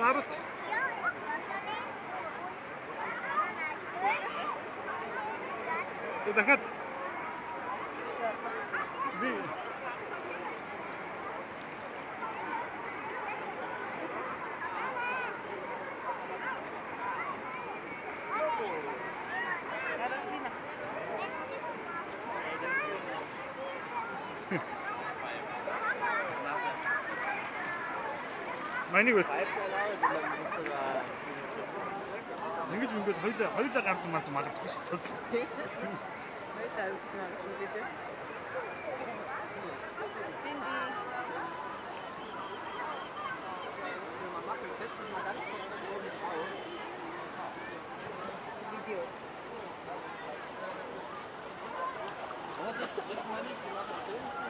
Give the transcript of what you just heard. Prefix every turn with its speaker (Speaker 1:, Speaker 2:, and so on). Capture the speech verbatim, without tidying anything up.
Speaker 1: харуулж. Дахиад би Манийг үст. Ингэж ингэж хоёлаа хоёлаа гарч марч малдахгүй шүү дээ.
Speaker 2: Хоёлаа авч марч үзэж. Bindi. Mama, wir setzen mal ganz kurz da oben drauf. Video. Was ist das? Das meine ich,